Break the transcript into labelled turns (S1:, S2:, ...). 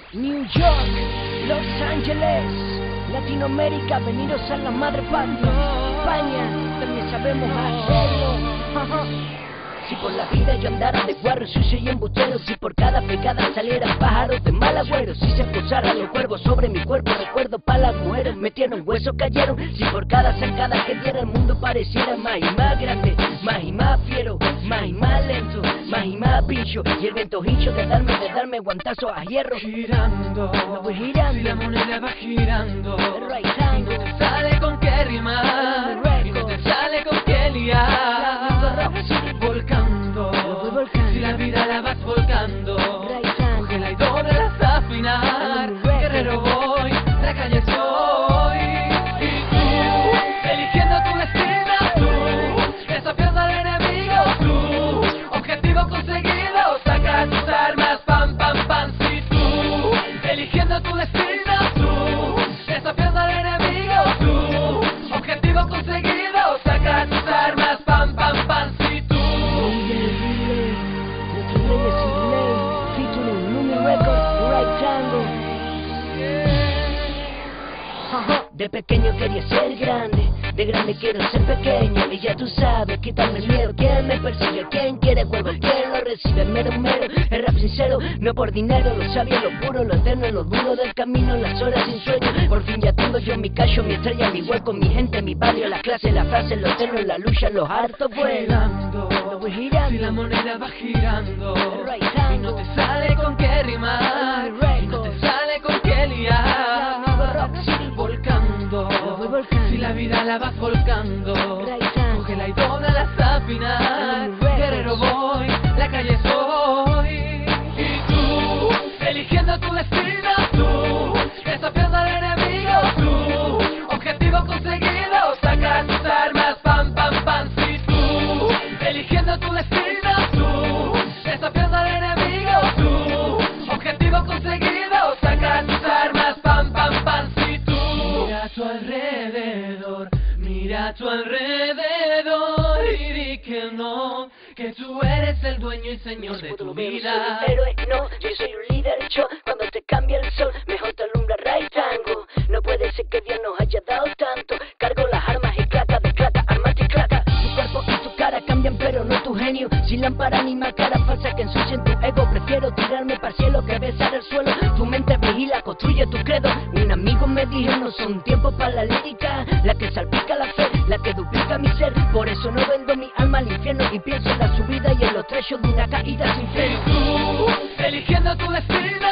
S1: New York, Los Ángeles, Latinoamérica, venidos a la madre patria. España, también sabemos hacerlo. Si por la vida yo andara de guarro, sucio y embustero, si por cada pegada salieran pájaros de mal agüero, si se posaran los cuervos sobre mi cuerpo, recuerdo pa'l agüero, metieron huesos, cayeron. Si por cada sacada que diera el mundo pareciera más y más grande, más y más fiero, más y más lento, más y más pincho, y el viento hincho de darme guantazos a hierro.
S2: Girando,
S1: me voy girando,
S2: si la moneda va girando,
S1: right
S2: y
S1: hand,
S2: no te sale con qué rimar, y no te sale con qué liar. Volcando, si la vida la vas volcando, cógela y dóblalas hasta afinar. Guerrero voy, la calle soy. Y tú, eligiendo tu destino, tú, desafiando al enemigo, tú, objetivo conseguido, saca tus armas, pam, pam, pam. Si tú, eligiendo tu destino, tú, desafiando al enemigo, tú, objetivo conseguido, saca tus armas, pam, pam, pam. Si tú,
S1: de pequeño quería ser grande, de grande quiero ser pequeño. Y ya tú sabes, quítame el miedo. ¿Quién me persigue? ¿Quién quiere juego? ¿Quién lo recibe? Mero, el rap sincero, no por dinero. Lo sabio, lo puro, lo eterno, lo duro del camino, las horas sin sueño. Por fin ya tengo yo mi callo, mi estrella, mi hueco, mi gente, mi barrio, la clase, la frase, lo eterno, la lucha, los hartos vuelando.
S2: Si la moneda va girando, y no te sale con qué rimar, y no te sale con qué liar. Volcando, si la vida la vas volcando, cógela y dóblala hasta afinar. Guerrero voy, la calle soy. Y tú, eligiendo tu destino, tú, desafiando al enemigo, tú, objetivo conseguido, saca tus armas, pam, pam, pam. Si tú, eligiendo tu destino, tú, desafiando al enemigo, tú, objetivo conseguido, saca tus armas, pam, pam, pam. Si tú, mira a tu alrededor, mira a tu alrededor y di que no, que tú eres el dueño y señor de tu vida.
S1: Pero no, yo soy un líder, yo cuando te cambia el sol, mejor te alumbra right tango. No puede ser que Dios nos haya dado tanto. Cargo las armas y claca de claca, armas y claca. Tu cuerpo y tu cara cambian, pero no tu genio. Sin lámpara ni más cara falsa que ensucien tu ego. Prefiero tirarme para el cielo que besar el suelo. Tu mente vigila, construye tu credo. Un amigo me dijo, no son tiempos para la lírica, la que salpica la fe, la que duplica mi ser. Por eso no vendo mi alma al infierno y pienso en la subida y en los trechos de una caída sin freno.
S2: Tú, eligiendo tu destino,